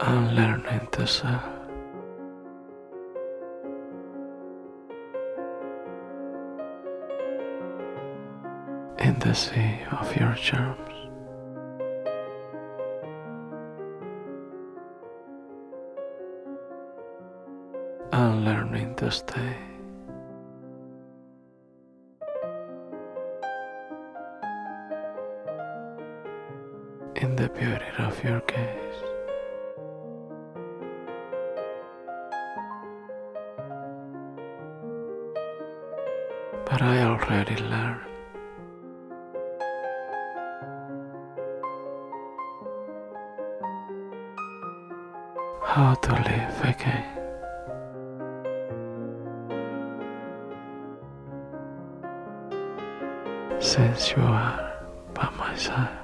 and learning to sail in the sea of your charms. And learning to stay in the beauty of your gaze. But I already learned how to live again. Since you are by my side.